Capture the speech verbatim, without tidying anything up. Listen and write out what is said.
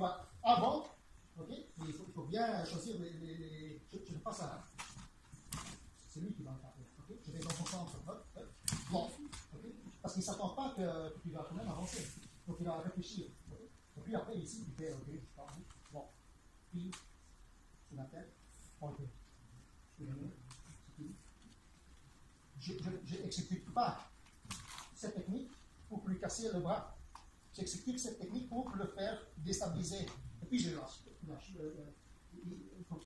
vois, avant, ok, il faut, il faut bien choisir les. les, les je, je ne passe à. C'est lui qui va me parler. Okay? Je vais dans son centre. Hop, hop, bon, okay? Parce qu'il ne s'attend pas que, que tu vas quand même avancer. Donc il va réfléchir. Okay? Et puis après, ici, il fait OK, bon, puis, sur la tête, OK. Je n'exécute pas cette technique pour lui casser le bras. J'exécute cette technique pour le faire déstabiliser. Et puis je lâche. lâche. Il faut